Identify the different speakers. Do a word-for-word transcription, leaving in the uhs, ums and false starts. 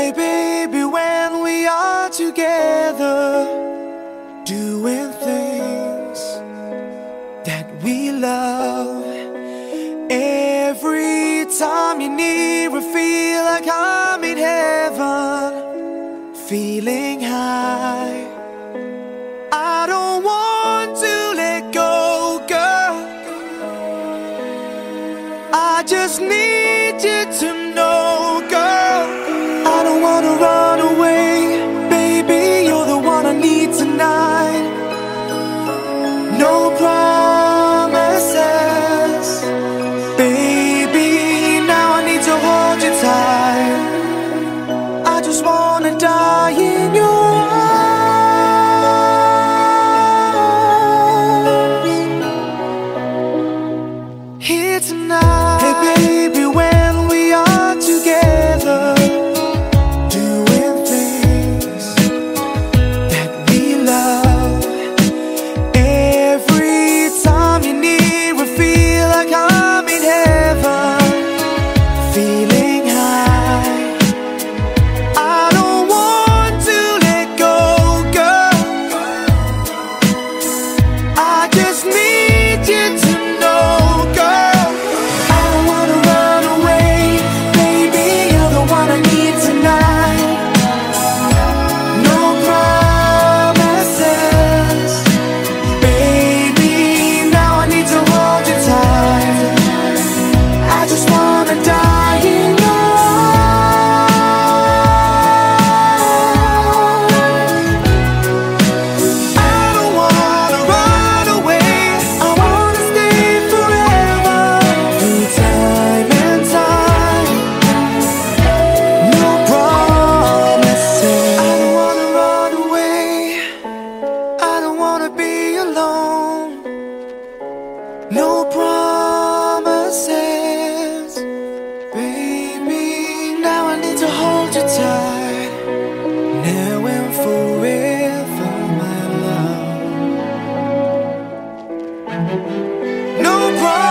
Speaker 1: Hey baby, when we are together, doing things that we love, every time you're near I feel like I'm in heaven, feeling high. I don't want to let go, girl. I just need you to know, girl. I don't wanna run away, baby, you're the one I need tonight. No promises, baby, now I need to hold you tight. I just wanna die in your arms here tonight. Hey baby, when we are together, doing things that we love, every time you're near I feel like I'm in heaven, feeling high. I don't want to let go, girl. I just need you to know, girl. I don't wanna run away, baby, you're the one I need tonight. No promises, baby, now I need to hold you tight. I just wanna die in your arms. I don't wanna run away, I wanna stay forever, through time and time. No promises. I don't wanna run away, I don't wanna be alone. No promises, baby, now I need to hold you tight. Now and forever, my love. No promises.